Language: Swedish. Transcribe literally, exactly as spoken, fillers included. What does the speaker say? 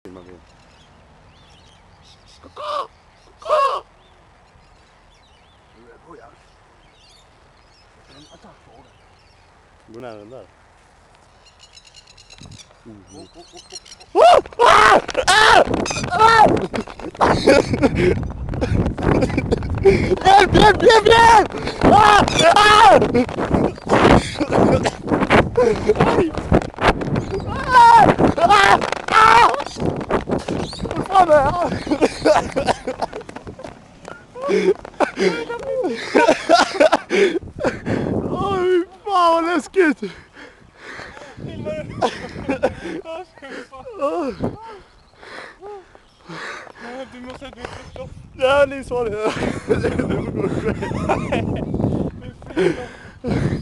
filma vid. Gå nära den där. Mm. Hjälp, hjälp, hjälp, hjälp! Ah! Ah! Ah! Ah! Vad fan är det? Oj, fan vad läskigt! Du måste ha ett förstått. Ja, ni sa det. Det får gå.